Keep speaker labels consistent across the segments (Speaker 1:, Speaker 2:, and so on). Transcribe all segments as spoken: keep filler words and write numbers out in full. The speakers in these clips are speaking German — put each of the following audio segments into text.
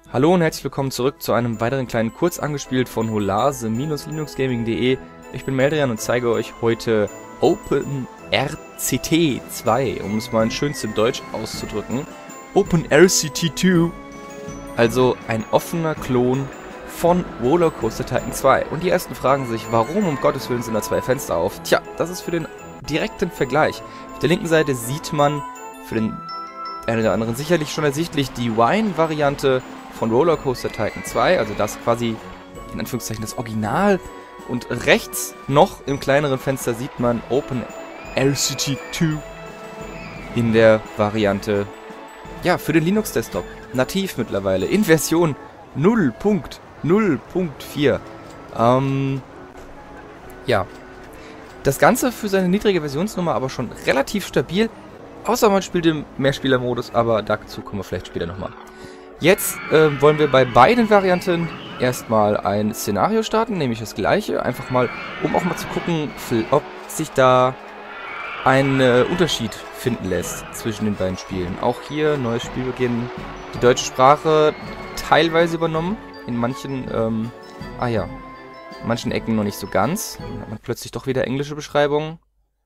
Speaker 1: Hallo und herzlich willkommen zurück zu einem weiteren kleinen Kurz angespielt von holase Bindestrich linux gaming punkt de. Ich bin Meldrian und zeige euch heute OpenRCT zwei, um es mal in schönstem Deutsch auszudrücken. OpenRCT zwei, also ein offener Klon von Rollercoaster Tycoon zwei. Und die ersten fragen sich, warum um Gottes Willen sind da zwei Fenster auf? Tja, das ist für den direkten Vergleich. Auf der linken Seite sieht man für den einen oder anderen sicherlich schon ersichtlich die Wine-Variante von Rollercoaster Tycoon zwei, also das quasi in Anführungszeichen das Original. Und rechts noch im kleineren Fenster sieht man OpenRCT zwei in der Variante, ja, für den Linux-Desktop. Nativ mittlerweile, in Version null Punkt null Punkt vier. Ähm, ja. Das Ganze für seine niedrige Versionsnummer aber schon relativ stabil, außer man spielt im Mehrspieler-Modus, aber dazu kommen wir vielleicht später nochmal. Jetzt äh, wollen wir bei beiden Varianten erstmal ein Szenario starten, nämlich das gleiche, einfach mal, um auch mal zu gucken, ob sich da ein äh, Unterschied finden lässt zwischen den beiden Spielen. Auch hier, neues Spielbeginn, die deutsche Sprache teilweise übernommen, in manchen, ähm, ah ja, in manchen Ecken noch nicht so ganz. Dann hat man plötzlich doch wieder englische Beschreibungen.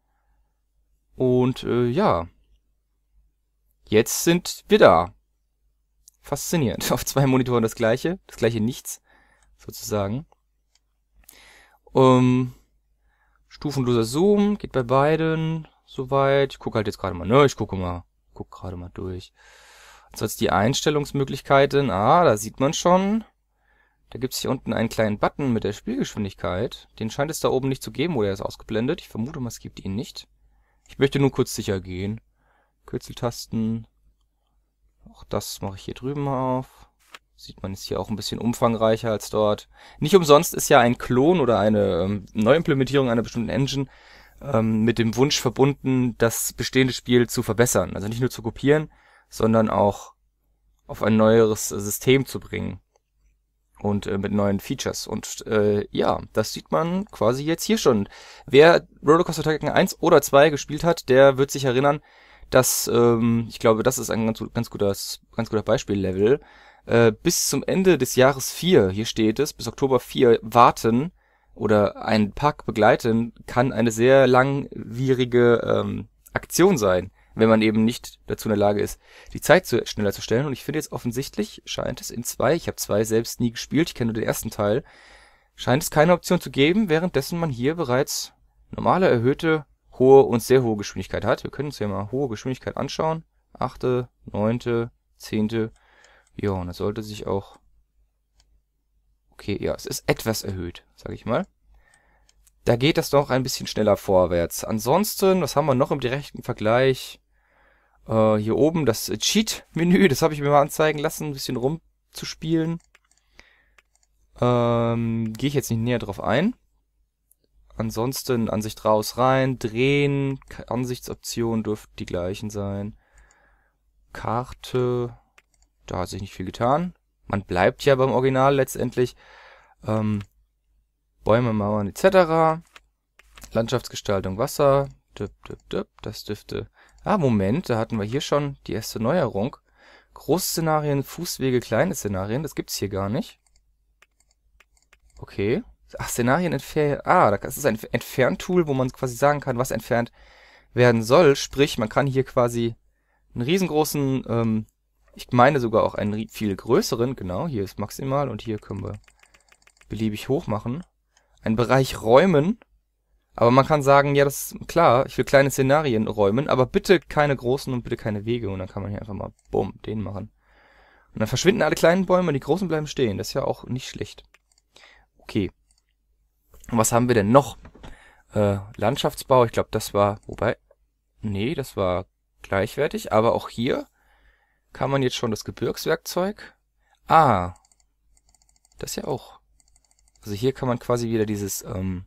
Speaker 1: Und äh, ja, jetzt sind wir da. Faszinierend. Auf zwei Monitoren das gleiche, das gleiche Nichts, sozusagen. Um, stufenloser Zoom, geht bei beiden soweit. Ich gucke halt jetzt gerade mal, ne, ich gucke mal, guck gerade mal durch. Ansonsten die Einstellungsmöglichkeiten, ah, da sieht man schon. Da gibt es hier unten einen kleinen Button mit der Spielgeschwindigkeit. Den scheint es da oben nicht zu geben, oder er ist ausgeblendet. Ich vermute mal, es gibt ihn nicht. Ich möchte nur kurz sicher gehen. Kürzeltasten. Auch das mache ich hier drüben auf. Sieht man, ist hier auch ein bisschen umfangreicher als dort. Nicht umsonst ist ja ein Klon oder eine ähm, Neuimplementierung einer bestimmten Engine ähm, mit dem Wunsch verbunden, das bestehende Spiel zu verbessern. Also nicht nur zu kopieren, sondern auch auf ein neueres System zu bringen. Und äh, mit neuen Features. Und äh, ja, das sieht man quasi jetzt hier schon. Wer Rollercoaster Tycoon eins oder zwei gespielt hat, der wird sich erinnern, dass, ähm, ich glaube, das ist ein ganz, ganz, gutes, ganz guter Beispiellevel, äh, bis zum Ende des Jahres vier, hier steht es, bis Oktober vier warten oder einen Park begleiten, kann eine sehr langwierige ähm, Aktion sein, wenn man eben nicht dazu in der Lage ist, die Zeit zu, schneller zu stellen. Und ich finde jetzt offensichtlich, scheint es in zwei, ich habe zwei selbst nie gespielt, ich kenne nur den ersten Teil, scheint es keine Option zu geben, währenddessen man hier bereits normale, erhöhte, hohe und sehr hohe Geschwindigkeit hat. Wir können uns ja mal hohe Geschwindigkeit anschauen. Achte, neunte, zehnte. Ja, und das sollte sich auch... Okay, ja, es ist etwas erhöht, sage ich mal. Da geht das doch ein bisschen schneller vorwärts. Ansonsten, was haben wir noch im direkten Vergleich? Äh, hier oben das Cheat-Menü, das habe ich mir mal anzeigen lassen, ein bisschen rumzuspielen. Ähm, gehe ich jetzt nicht näher drauf ein. Ansonsten Ansicht raus, rein, drehen, Ansichtsoptionen dürften die gleichen sein. Karte, da hat sich nicht viel getan. Man bleibt ja beim Original letztendlich. Ähm, Bäume, Mauern et cetera. Landschaftsgestaltung, Wasser, düpp, düpp, düpp, das dürfte... Ah, Moment, da hatten wir hier schon die erste Neuerung. Großszenarien, Fußwege, kleine Szenarien, das gibt's hier gar nicht. Okay. Ach, Szenarien entfernen. Ah, das ist ein Entferntool, wo man quasi sagen kann, was entfernt werden soll. Sprich, man kann hier quasi einen riesengroßen, ähm, ich meine sogar auch einen viel größeren, genau, hier ist maximal und hier können wir beliebig hoch machen. Einen Bereich räumen, aber man kann sagen, ja, das ist klar, ich will kleine Szenarien räumen, aber bitte keine großen und bitte keine Wege. Und dann kann man hier einfach mal, bumm, den machen. Und dann verschwinden alle kleinen Bäume und die großen bleiben stehen. Das ist ja auch nicht schlecht. Okay. Und was haben wir denn noch? Äh, Landschaftsbau, ich glaube, das war, wobei, nee, das war gleichwertig, aber auch hier kann man jetzt schon das Gebirgswerkzeug, ah, das ja auch, also hier kann man quasi wieder dieses, ähm,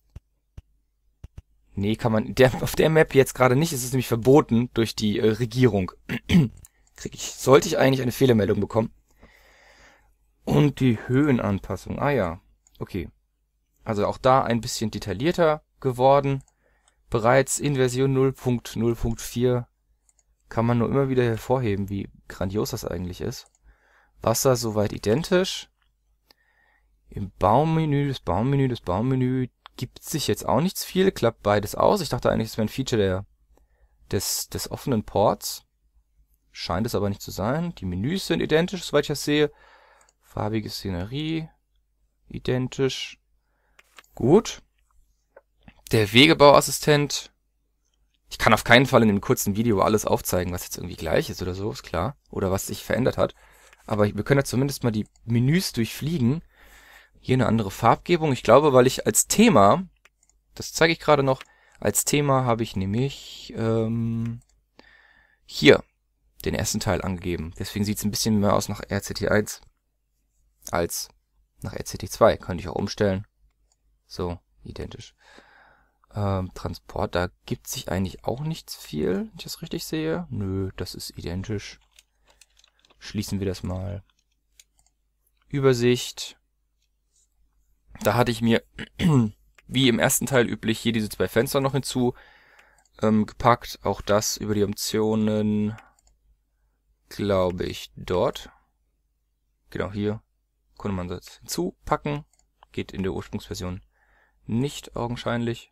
Speaker 1: nee, kann man, der, auf der Map jetzt gerade nicht, es ist nämlich verboten durch die äh, Regierung. Krieg ich, sollte ich eigentlich eine Fehlermeldung bekommen. Und die Höhenanpassung, ah ja, okay. Also auch da ein bisschen detaillierter geworden. Bereits in Version null Punkt null Punkt vier kann man nur immer wieder hervorheben, wie grandios das eigentlich ist. Wasser soweit identisch. Im Baummenü, das Baummenü, das Baummenü gibt sich jetzt auch nichts viel. Klappt beides aus. Ich dachte eigentlich, es wäre ein Feature der, des, des offenen Ports. Scheint es aber nicht zu sein. Die Menüs sind identisch, soweit ich das sehe. Farbige Szenerie. Identisch. Gut. Der Wegebauassistent. Ich kann auf keinen Fall in dem kurzen Video alles aufzeigen, was jetzt irgendwie gleich ist oder so, ist klar. Oder was sich verändert hat. Aber wir können ja zumindest mal die Menüs durchfliegen. Hier eine andere Farbgebung. Ich glaube, weil ich als Thema, das zeige ich gerade noch, als Thema habe ich nämlich ähm, hier den ersten Teil angegeben. Deswegen sieht es ein bisschen mehr aus nach R C T eins als nach R C T zwei. Könnte ich auch umstellen. So, identisch. Ähm, Transport, da gibt sich eigentlich auch nichts viel, wenn ich das richtig sehe. Nö, das ist identisch. Schließen wir das mal. Übersicht. Da hatte ich mir, wie im ersten Teil üblich, hier diese zwei Fenster noch hinzu ähm, gepackt. Auch das über die Optionen, glaube ich, dort. Genau, hier konnte man das hinzupacken. Geht in der Ursprungsversion nicht augenscheinlich.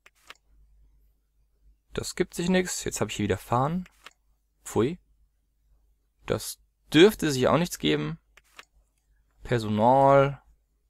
Speaker 1: Das gibt sich nichts. Jetzt habe ich hier wieder Fahren. Pfui. Das dürfte sich auch nichts geben. Personal.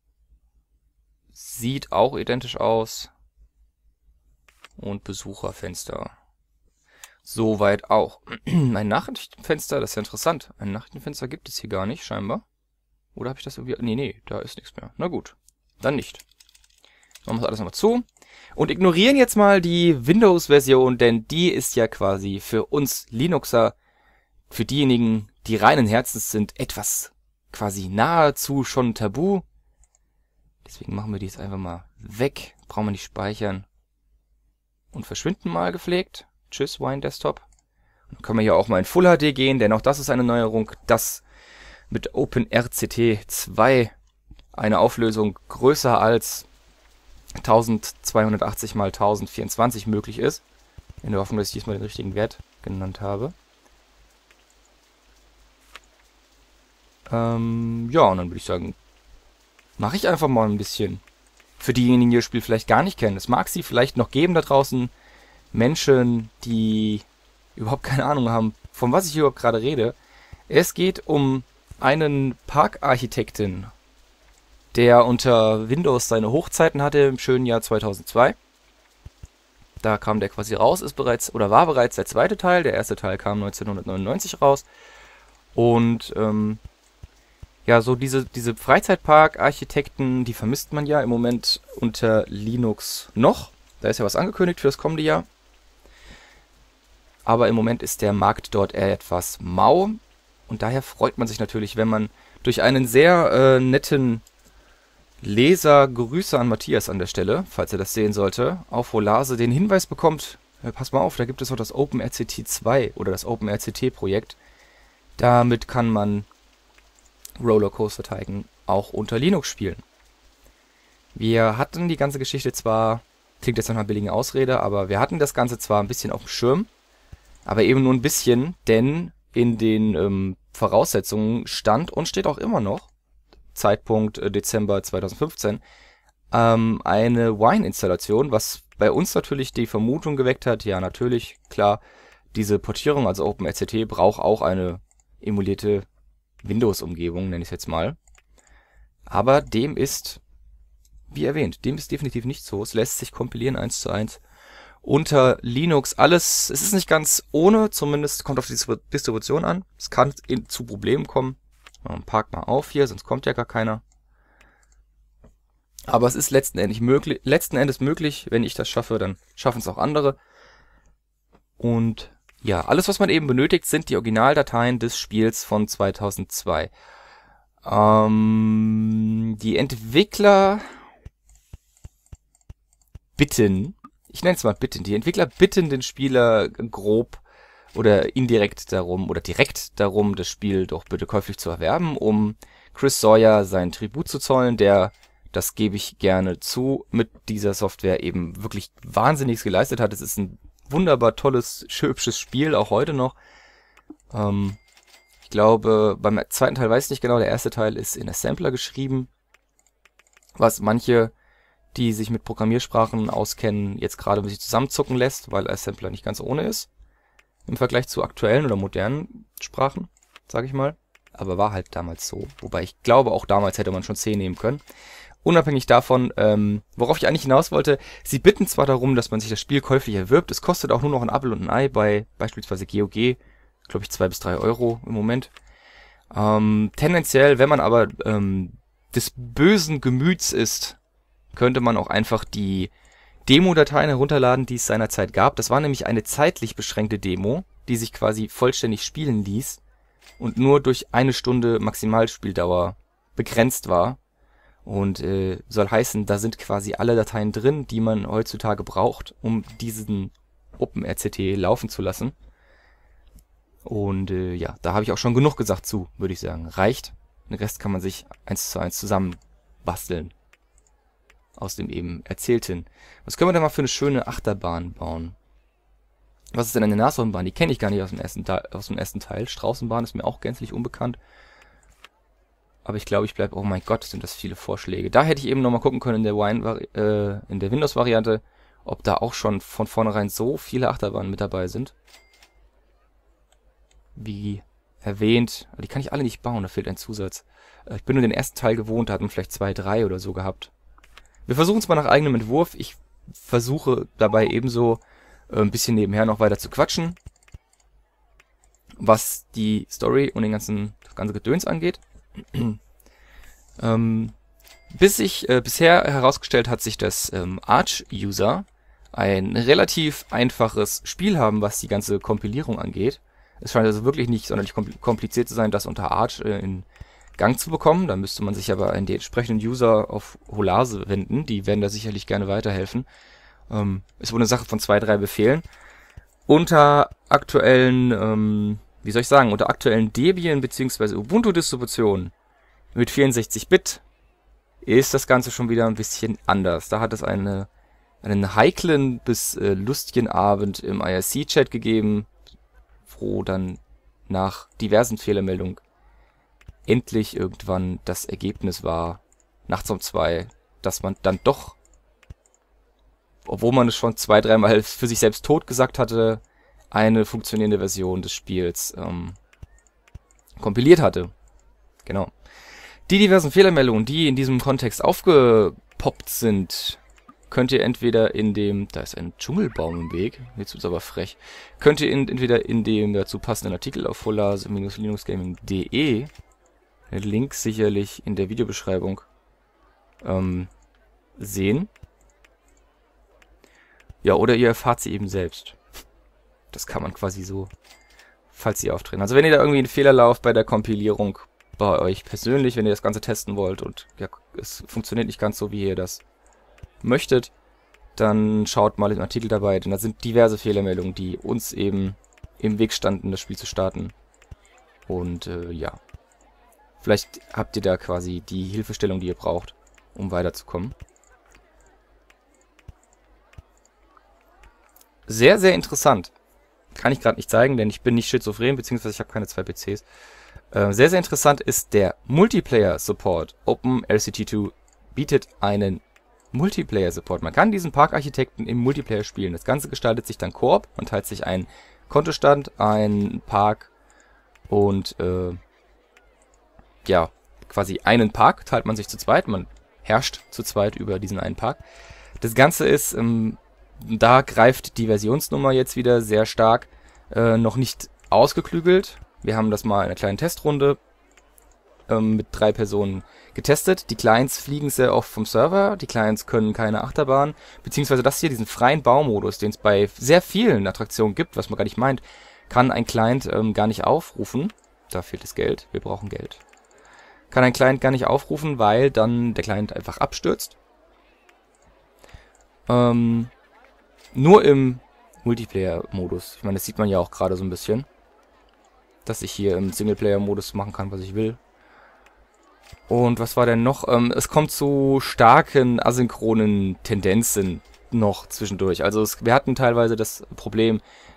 Speaker 1: Sieht auch identisch aus. Und Besucherfenster. Soweit auch. Ein Nachrichtenfenster, das ist ja interessant. Ein Nachrichtenfenster gibt es hier gar nicht, scheinbar. Oder habe ich das irgendwie... Nee, nee, da ist nichts mehr. Na gut, dann nicht. Machen wir das alles nochmal zu. Und ignorieren jetzt mal die Windows-Version, denn die ist ja quasi für uns Linuxer, für diejenigen, die reinen Herzens sind, etwas quasi nahezu schon tabu. Deswegen machen wir die jetzt einfach mal weg. Brauchen wir nicht speichern. Und verschwinden mal gepflegt. Tschüss, Wine Desktop. Dann können wir hier auch mal in Full H D gehen, denn auch das ist eine Neuerung, dass mit OpenRCT zwei eine Auflösung größer als eintausendzweihundertachtzig mal tausendvierundzwanzig möglich ist. In der Hoffnung, dass ich diesmal den richtigen Wert genannt habe. Ähm, ja, und dann würde ich sagen, mache ich einfach mal ein bisschen. Für diejenigen, die das Spiel vielleicht gar nicht kennen. Es mag sie vielleicht noch geben da draußen. Menschen, die überhaupt keine Ahnung haben, von was ich überhaupt gerade rede. Es geht um einen Parkarchitekten, der unter Windows seine Hochzeiten hatte im schönen Jahr zweitausendzwei. Da kam der quasi raus, ist bereits oder war bereits der zweite Teil. Der erste Teil kam neunzehnhundertneunundneunzig raus. Und ähm, ja, so diese, diese Freizeitpark-Architekten, die vermisst man ja im Moment unter Linux noch. Da ist ja was angekündigt für das kommende Jahr. Aber im Moment ist der Markt dort eher etwas mau. Und daher freut man sich natürlich, wenn man durch einen sehr äh, netten Leser, Grüße an Matthias an der Stelle, falls er das sehen sollte, auf Rolase den Hinweis bekommt, äh, pass mal auf, da gibt es auch das OpenRCT zwei oder das OpenRCT-Projekt. Damit kann man Rollercoaster Tycoon auch unter Linux spielen. Wir hatten die ganze Geschichte zwar, klingt jetzt nach einer billigen Ausrede, aber wir hatten das Ganze zwar ein bisschen auf dem Schirm, aber eben nur ein bisschen, denn in den ähm, Voraussetzungen stand und steht auch immer noch, Zeitpunkt äh, Dezember zweitausendfünfzehn, ähm, eine Wine-Installation, was bei uns natürlich die Vermutung geweckt hat, ja natürlich, klar, diese Portierung, also OpenRCT, braucht auch eine emulierte Windows-Umgebung, nenne ich es jetzt mal. Aber dem ist, wie erwähnt, dem ist definitiv nicht so. Es lässt sich kompilieren eins zu eins unter Linux. Alles, es ist nicht ganz ohne, zumindest kommt auf die Distribution an. Es kann in, zu Problemen kommen. Park mal auf hier, sonst kommt ja gar keiner. Aber es ist letzten Endes möglich, letzten Endes möglich, wenn ich das schaffe, dann schaffen es auch andere. Und ja, alles, was man eben benötigt, sind die Originaldateien des Spiels von zweitausendzwei. Ähm, die Entwickler bitten, ich nenne es mal bitten, die Entwickler bitten den Spieler grob oder indirekt darum oder direkt darum, das Spiel doch bitte käuflich zu erwerben, um Chris Sawyer seinen Tribut zu zollen, der, das gebe ich gerne zu, mit dieser Software eben wirklich Wahnsinniges geleistet hat. Es ist ein wunderbar tolles, hübsches Spiel, auch heute noch. Ähm, Ich glaube, beim zweiten Teil weiß ich nicht genau, der erste Teil ist in Assembler geschrieben, was manche, die sich mit Programmiersprachen auskennen, jetzt gerade ein bisschen zusammenzucken lässt, weil Assembler nicht ganz ohne ist, im Vergleich zu aktuellen oder modernen Sprachen, sage ich mal. Aber war halt damals so. Wobei ich glaube, auch damals hätte man schon C nehmen können. Unabhängig davon, ähm, worauf ich eigentlich hinaus wollte, sie bitten zwar darum, dass man sich das Spiel käuflich erwirbt, es kostet auch nur noch ein Apfel und ein Ei bei beispielsweise G O G, glaube ich zwei bis drei Euro im Moment. Ähm, tendenziell, wenn man aber ähm, des bösen Gemüts ist, könnte man auch einfach die Demo-Dateien herunterladen, die es seinerzeit gab. Das war nämlich eine zeitlich beschränkte Demo, die sich quasi vollständig spielen ließ und nur durch eine Stunde Maximalspieldauer begrenzt war. Und äh, soll heißen, da sind quasi alle Dateien drin, die man heutzutage braucht, um diesen OpenRCT laufen zu lassen. Und äh, ja, da habe ich auch schon genug gesagt zu, würde ich sagen. Reicht. Den Rest kann man sich eins zu eins zusammen basteln. Aus dem eben Erzählten. Was können wir denn mal für eine schöne Achterbahn bauen? Was ist denn eine Nashornbahn? Die kenne ich gar nicht aus dem ersten Teil. Aus dem ersten Teil. Straußenbahn ist mir auch gänzlich unbekannt. Aber ich glaube, ich bleibe... Oh mein Gott, sind das viele Vorschläge. Da hätte ich eben nochmal gucken können in der, Wine, äh, in der Windows-Variante, ob da auch schon von vornherein so viele Achterbahnen mit dabei sind. Wie erwähnt. Die kann ich alle nicht bauen, da fehlt ein Zusatz. Äh, ich bin nur den ersten Teil gewohnt, da hatten vielleicht zwei, drei oder so gehabt. Wir versuchen es mal nach eigenem Entwurf. Ich versuche dabei ebenso äh, ein bisschen nebenher noch weiter zu quatschen, was die Story und den ganzen, das ganze Gedöns angeht. ähm, bis sich äh, bisher herausgestellt hat sich, dass ähm, Arch-User ein relativ einfaches Spiel haben, was die ganze Kompilierung angeht. Es scheint also wirklich nicht sonderlich kompliziert zu sein, das unter Arch äh, in Gang zu bekommen. Da müsste man sich aber an die entsprechenden User auf Holase wenden. Die werden da sicherlich gerne weiterhelfen. Ähm, ist wohl eine Sache von zwei, drei Befehlen. Unter aktuellen, ähm, wie soll ich sagen, unter aktuellen Debian bzw. Ubuntu-Distributionen mit vierundsechzig Bit ist das Ganze schon wieder ein bisschen anders. Da hat es eine, einen heiklen bis äh, lustigen Abend im I R C-Chat gegeben, wo dann nach diversen Fehlermeldungen endlich irgendwann das Ergebnis war, nachts um zwei, dass man dann doch, obwohl man es schon zwei, dreimal für sich selbst tot gesagt hatte, eine funktionierende Version des Spiels ähm, kompiliert hatte. Genau. Die diversen Fehlermeldungen, die in diesem Kontext aufgepoppt sind, könnt ihr entweder in dem, da ist ein Dschungelbaum im Weg, jetzt wird's aber frech, könnt ihr in, entweder in dem dazu passenden Artikel auf holase Bindestrich linuxgaming punkt de, der Link sicherlich in der Videobeschreibung, ähm, sehen. Ja, oder ihr erfahrt sie eben selbst. Das kann man quasi so, falls sie auftreten. Also wenn ihr da irgendwie einen Fehler lauft bei der Kompilierung, bei euch persönlich, wenn ihr das Ganze testen wollt und ja, es funktioniert nicht ganz so, wie ihr das möchtet, dann schaut mal im Artikel dabei, denn da sind diverse Fehlermeldungen, die uns eben im Weg standen, das Spiel zu starten. Und äh, ja, vielleicht habt ihr da quasi die Hilfestellung, die ihr braucht, um weiterzukommen. Sehr, sehr interessant. Kann ich gerade nicht zeigen, denn ich bin nicht schizophren, beziehungsweise ich habe keine zwei P Cs. Äh, sehr, sehr interessant ist der Multiplayer-Support. OpenRCT zwei bietet einen Multiplayer-Support. Man kann diesen Parkarchitekten im Multiplayer spielen. Das Ganze gestaltet sich dann Koop. Man teilt sich einen Kontostand, einen Park und äh, ja, quasi einen Park teilt man sich zu zweit. Man herrscht zu zweit über diesen einen Park. Das Ganze ist, ähm, da greift die Versionsnummer jetzt wieder sehr stark, äh, noch nicht ausgeklügelt. Wir haben das mal in einer kleinen Testrunde ähm, mit drei Personen getestet. Die Clients fliegen sehr oft vom Server, die Clients können keine Achterbahn, beziehungsweise das hier, diesen freien Baumodus, den es bei sehr vielen Attraktionen gibt, was man gar nicht meint, kann ein Client ähm, gar nicht aufrufen. Da fehlt das Geld, wir brauchen Geld. Kann ein Client gar nicht aufrufen, weil dann der Client einfach abstürzt. Ähm, nur im Multiplayer-Modus. Ich meine, das sieht man ja auch gerade so ein bisschen, dass ich hier im Singleplayer-Modus machen kann, was ich will. Und was war denn noch? Ähm, es kommt zu starken asynchronen Tendenzen noch zwischendurch. Also es, wir hatten teilweise das Problem,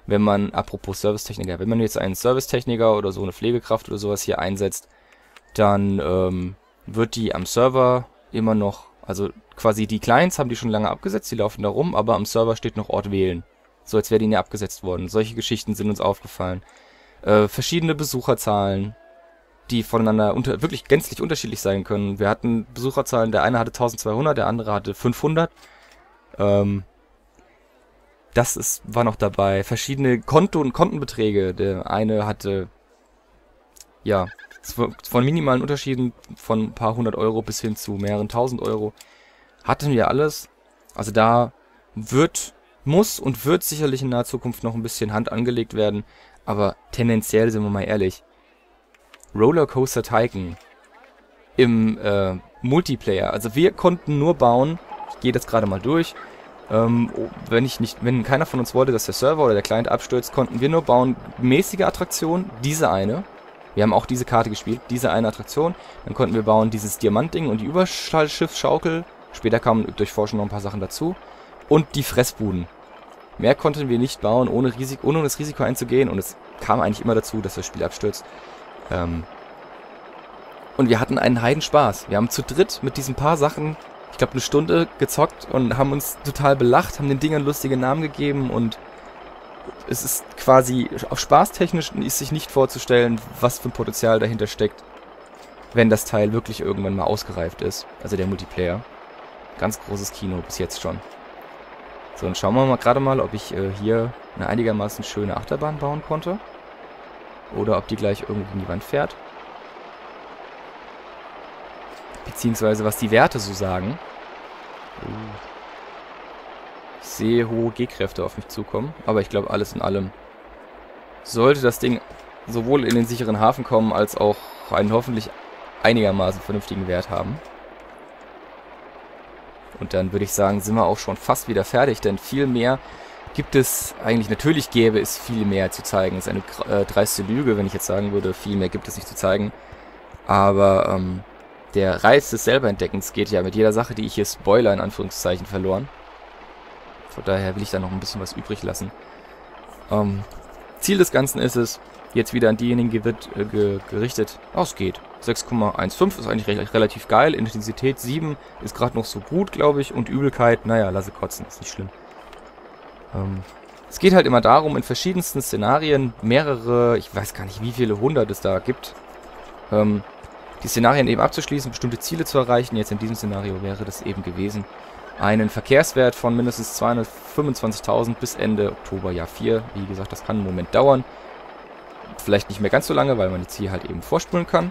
Speaker 1: wenn man, apropos Servicetechniker, wenn man jetzt einen Servicetechniker oder so eine Pflegekraft oder sowas hier einsetzt, dann ähm, wird die am Server immer noch, also quasi die Clients haben die schon lange abgesetzt, die laufen da rum, aber am Server steht noch Ort wählen. So als wäre die nie abgesetzt worden. Solche Geschichten sind uns aufgefallen. Äh, verschiedene Besucherzahlen, die voneinander unter, wirklich gänzlich unterschiedlich sein können. Wir hatten Besucherzahlen, der eine hatte eintausendzweihundert, der andere hatte fünfhundert. Ähm, das ist, war noch dabei. Verschiedene Konto- und Kontenbeträge. Der eine hatte, ja, von minimalen Unterschieden von ein paar hundert Euro bis hin zu mehreren tausend Euro. Hatten wir alles. Also da wird, muss und wird sicherlich in naher Zukunft noch ein bisschen Hand angelegt werden. Aber tendenziell, sind wir mal ehrlich, Rollercoaster Tycoon im äh, Multiplayer. Also wir konnten nur bauen, ich gehe das gerade mal durch, ähm, wenn ich nicht, wenn keiner von uns wollte, dass der Server oder der Client abstürzt, konnten wir nur bauen, mäßige Attraktion, diese eine. Wir haben auch diese Karte gespielt, diese eine Attraktion. Dann konnten wir bauen dieses Diamantding und die Überschallschiffschaukel. Später kamen durch Forschen noch ein paar Sachen dazu. Und die Fressbuden. Mehr konnten wir nicht bauen, ohne, Risiko, ohne das Risiko einzugehen. Und es kam eigentlich immer dazu, dass das Spiel abstürzt. Ähm und wir hatten einen Heidenspaß. Wir haben zu dritt mit diesen paar Sachen, ich glaube, eine Stunde gezockt und haben uns total belacht, haben den Dingern lustige Namen gegeben. Und es ist quasi, auf spaßtechnisch ist sich nicht vorzustellen, was für ein Potenzial dahinter steckt, wenn das Teil wirklich irgendwann mal ausgereift ist. Also der Multiplayer. Ganz großes Kino bis jetzt schon. So, und schauen wir mal gerade mal, ob ich äh, hier eine einigermaßen schöne Achterbahn bauen konnte. Oder ob die gleich irgendwie in die Wand fährt. Beziehungsweise, was die Werte so sagen. Uh. Ich sehe hohe G-Kräfte auf mich zukommen. Aber ich glaube, alles in allem sollte das Ding sowohl in den sicheren Hafen kommen, als auch einen hoffentlich einigermaßen vernünftigen Wert haben. Und dann würde ich sagen, sind wir auch schon fast wieder fertig, denn viel mehr gibt es eigentlich, natürlich gäbe es viel mehr zu zeigen. Es ist eine äh, dreiste Lüge, wenn ich jetzt sagen würde, viel mehr gibt es nicht zu zeigen. Aber ähm, der Reiz des Selberentdeckens geht ja mit jeder Sache, die ich hier spoiler, in Anführungszeichen, verloren. Von daher will ich da noch ein bisschen was übrig lassen. Ähm, Ziel des Ganzen ist es, jetzt wieder an diejenigen gewid, äh, ge, gerichtet, oh, es geht. sechs Komma fünfzehn ist eigentlich re relativ geil. Intensität sieben ist gerade noch so gut, glaube ich. Und Übelkeit, naja, lasse kotzen, ist nicht schlimm. Ähm, es geht halt immer darum, in verschiedensten Szenarien mehrere, ich weiß gar nicht, wie viele hundert es da gibt, ähm, die Szenarien eben abzuschließen, bestimmte Ziele zu erreichen. Jetzt in diesem Szenario wäre das eben gewesen, einen Verkehrswert von mindestens zweihundertfünfundzwanzigtausend bis Ende Oktober Jahr vier. Wie gesagt, das kann einen Moment dauern. Vielleicht nicht mehr ganz so lange, weil man jetzt hier halt eben vorspulen kann.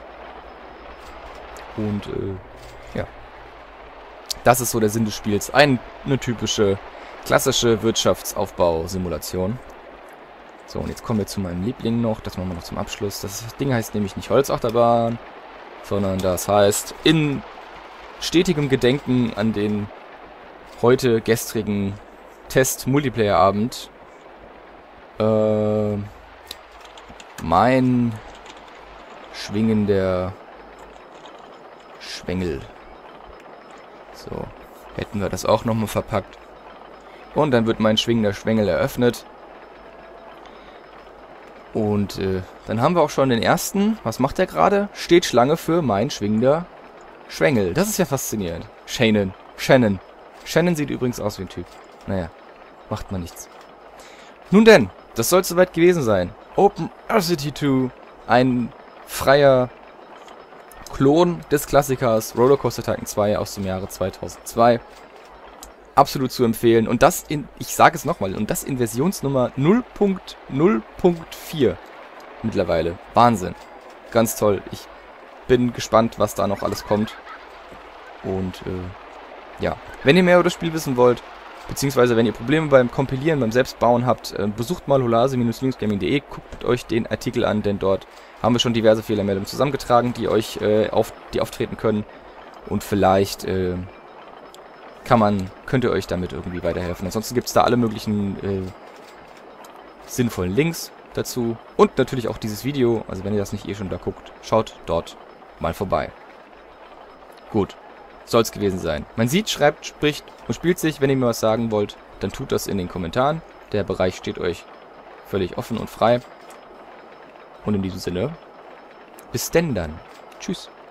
Speaker 1: Und, äh, ja. Das ist so der Sinn des Spiels. Ein, eine typische, klassische Wirtschaftsaufbau-Simulation. So, und jetzt kommen wir zu meinem Liebling noch. Das machen wir noch zum Abschluss. Das Ding heißt nämlich nicht Holzachterbahn, sondern das heißt in stetigem Gedenken an den heute gestrigen Test-Multiplayer-Abend äh, mein schwingender Schwengel. So, hätten wir das auch nochmal verpackt. Und dann wird mein schwingender Schwengel eröffnet. Und äh, dann haben wir auch schon den ersten. Was macht der gerade? Steht Schlange für mein schwingender Schwengel. Das ist ja faszinierend. Shannon. Shannon. Shannon sieht übrigens aus wie ein Typ. Naja, macht man nichts. Nun denn, das soll soweit gewesen sein. Open City zwei. Ein freier Klon des Klassikers Rollercoaster Tycoon zwei aus dem Jahre zweitausendzwei. Absolut zu empfehlen. Und das in, ich sage es nochmal, und das in Versionsnummer null Punkt null Punkt vier mittlerweile. Wahnsinn. Ganz toll. Ich bin gespannt, was da noch alles kommt. Und, äh, ja. Wenn ihr mehr über das Spiel wissen wollt, beziehungsweise wenn ihr Probleme beim Kompilieren, beim Selbstbauen habt, äh, besucht mal holase Bindestrich linux-gaming punkt de, guckt euch den Artikel an, denn dort haben wir schon diverse Fehlermeldungen zusammengetragen, die euch äh, auf, die auftreten können. Und vielleicht äh, kann man, könnt ihr euch damit irgendwie weiterhelfen. Ansonsten gibt es da alle möglichen äh, sinnvollen Links dazu. Und natürlich auch dieses Video. Also wenn ihr das nicht eh schon da guckt, schaut dort mal vorbei. Gut, soll es gewesen sein. Man sieht, schreibt, spricht und spielt sich. Wenn ihr mir was sagen wollt, dann tut das in den Kommentaren. Der Bereich steht euch völlig offen und frei. Und in diesem Sinne, bis denn dann. Tschüss.